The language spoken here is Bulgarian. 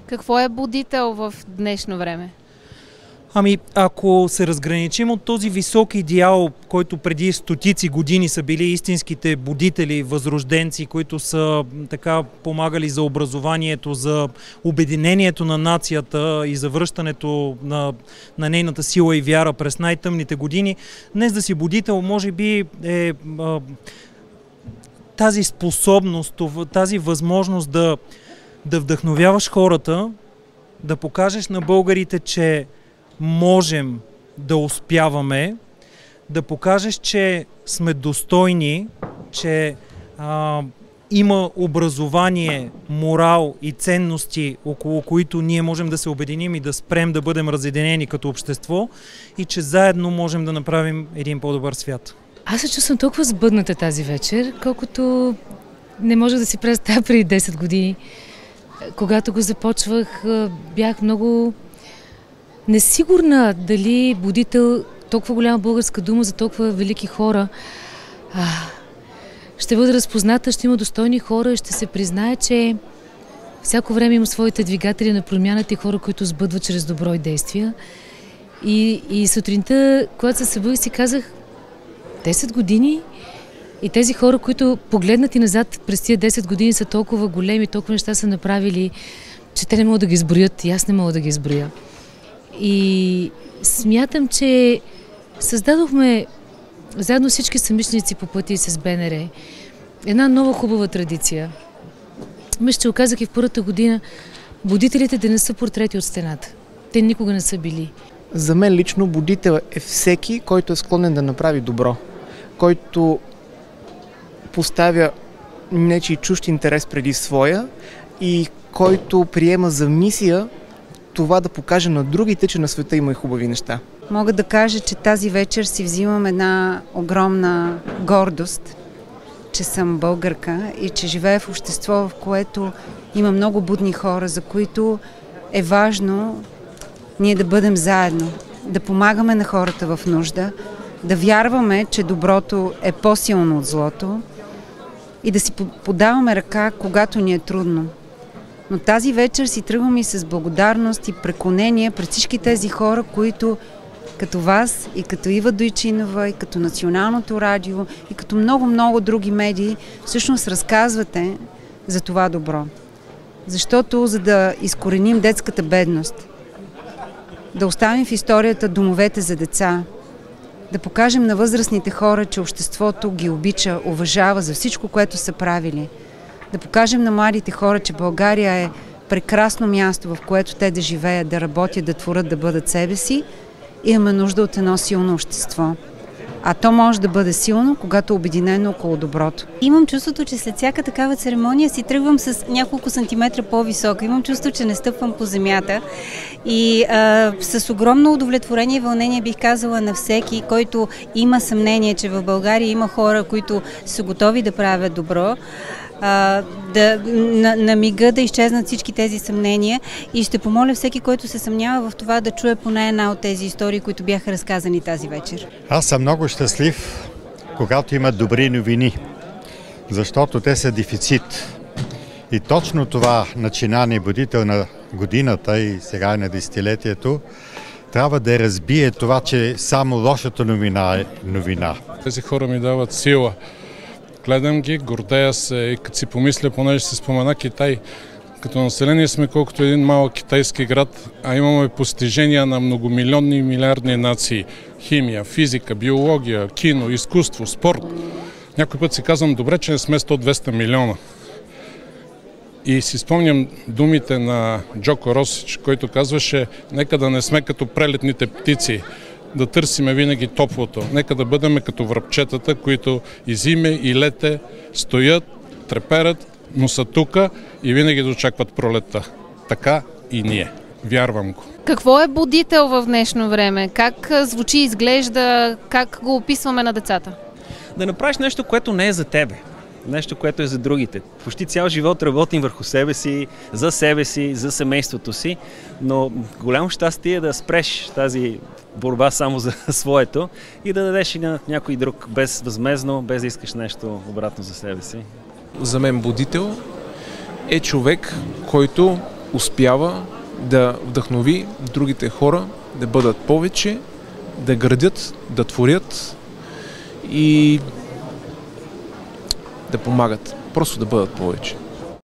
Какво е будител в днешно време? Ами, ако се разграничим от този висок идеал, който преди стотици години са били истинските будители, възрожденци, които са така помагали за образованието, за обединението на нацията и за връщането на нейната сила и вяра през най-тъмните години, днес да си будител може би е тази способност, тази възможност да вдъхновяваш хората, да покажеш на българите, че можем да успяваме, да покажеш, че сме достойни, че има образование, морал и ценности, около които ние можем да се обединим и да спрем да бъдем разединени като общество и че заедно можем да направим един по-добър свят. Аз се чувствам толкова сбъдната тази вечер, колкото не можех да си представя преди 10 години. Когато го започвах, бях много несигурна дали будител, толкова голяма българска дума за толкова велики хора, ще бъде разпозната, ще има достойни хора, ще се признае, че всяко време има своите двигатели на промяната и хора, които сбъдват чрез добро и действия. И сутринта, когато се събудих, си казах 10 години и тези хора, които погледнат и назад през тия 10 години са толкова големи, толкова неща са направили, че те не могат да ги изброят и аз не мога да ги изброя. И смятам, че създадохме заедно всички съмишленици по пътя и с БНР една нова хубава традиция. Мисля, че оказах и в първата година будителите да не са портрети от стената. Те никога не са били. За мен лично будител е всеки, който е склонен да направи добро, който поставя нечий чужд интерес преди своя и който приема за мисия това да покаже на другите, че на света има и хубави неща. Мога да кажа, че тази вечер си взимам една огромна гордост, че съм българка и че живея в общество, в което има много будни хора, за които е важно ние да бъдем заедно, да помагаме на хората в нужда, да вярваме, че доброто е по-силно от злото и да си подаваме ръка, когато ни е трудно. Но тази вечер си тръгвам и с благодарност и преклонение пред всички тези хора, които като вас и като Ива Дойчинова и като Националното радио и като много други медии всъщност разказвате за това добро. Защото за да изкореним детската бедност, да оставим в историята домовете за деца, да покажем на възрастните хора, че обществото ги обича, уважава за всичко, което са правили, да покажем на младите хора, че България е прекрасно място, в което те да живеят, да работят, да творят, да бъдат себе си, имаме нужда от едно силно общество. А то може да бъде силно, когато е обединено около доброто. Имам чувството, че след всяка такава церемония си тръгвам с няколко сантиметра по-висока. Имам чувство, че не стъпвам по земята. И с огромно удовлетворение и вълнение бих казала на всеки, който има съмнение, че в България има хора, които са готови да правят добро, на мига да изчезнат всички тези съмнения и ще помоля всеки, който се съмнява в това, да чуе поне една от тези истории, които бяха разказани тази вечер. Аз съм много щастлив, когато има добри новини, защото те са дефицит. И точно това начинание будител на годината и сега на десетилетието трябва да разбие това, че само лошата новина е новина. Тези хора ми дават сила. Гледам ги, гордея се и като си помисля, понеже се спомена Китай, като население сме колкото един малък китайски град, а имаме постижения на многомилионни и милиардни нации. Химия, физика, биология, кино, изкуство, спорт. Някой път си казвам, добре, че не сме 100-200 милиона. И си спомням думите на Джоко Росич, който казваше, нека да не сме като прелетните птици, да търсиме винаги топлото. Нека да бъдем като връбчетата, които и зиме, и лете стоят, треперят, но са тука и винаги да очакват пролетта. Така и ние. Вярвам го. Какво е будител в днешно време? Как звучи, изглежда, как го описваме на децата? Да направиш нещо, което не е за тебе. Нещо, което е за другите. Почти цял живот работим върху себе си, за семейството си, но голямо щастие е да спреш тази борба само за своето и да дадеш и на някой друг безвъзмездно, без да искаш нещо обратно за себе си. За мен будител е човек, който успява да вдъхнови другите хора да бъдат повече, да градят, да творят и да помагат. Просто да бъдат повече.